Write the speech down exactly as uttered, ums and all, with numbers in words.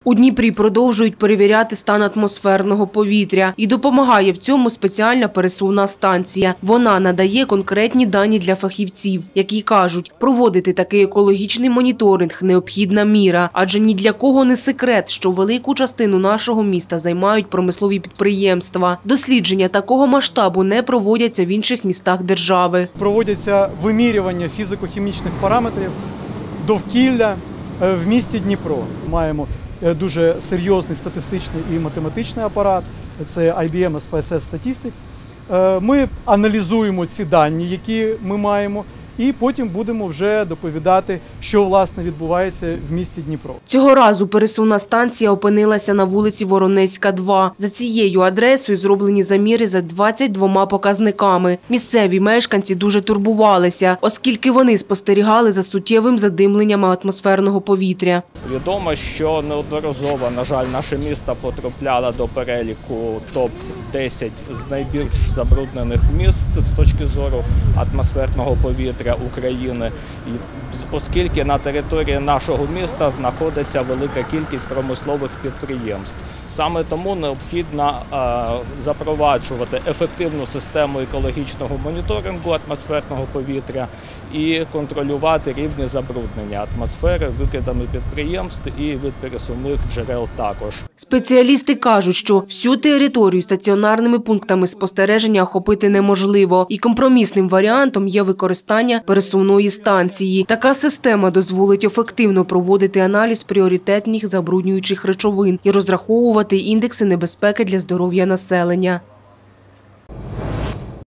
У Дніпрі продовжують перевіряти стан атмосферного повітря. І допомагає в цьому спеціальна пересувна станція. Вона надає конкретні дані для фахівців, які кажуть, проводити такий екологічний моніторинг – необхідна міра. Адже ні для кого не секрет, що велику частину нашого міста займають промислові підприємства. Дослідження такого масштабу не проводяться в інших містах держави. Проводяться вимірювання фізико-хімічних параметрів довкілля в місті Дніпро. Маємо дуже серйозний статистичний і математичний апарат, це ай бі ем ес пі ес ес Statistics. Ми аналізуємо ці дані, які ми маємо, і потім будемо вже доповідати, що, власне, відбувається в місті Дніпро. Цього разу пересувна станція опинилася на вулиці Воронецька, два. За цією адресою зроблені заміри за двадцять двома показниками. Місцеві мешканці дуже турбувалися, оскільки вони спостерігали за суттєвим задимленням атмосферного повітря. Відомо, що неодноразово, на жаль, наше місто потрапляло до переліку топ десять з найбільш забруднених міст з точки зору атмосферного повітря України, оскільки на території нашого міста знаходиться велика кількість промислових підприємств. Саме тому необхідно запроваджувати ефективну систему екологічного моніторингу атмосферного повітря і контролювати рівні забруднення атмосфери викидами підприємств і від пересувних джерел також. Спеціалісти кажуть, що всю територію стаціонарними пунктами спостереження охопити неможливо. І компромісним варіантом є використання пересувної станції. Така система дозволить ефективно проводити аналіз пріоритетних забруднюючих речовин і розраховувати індекси небезпеки для здоров'я населення.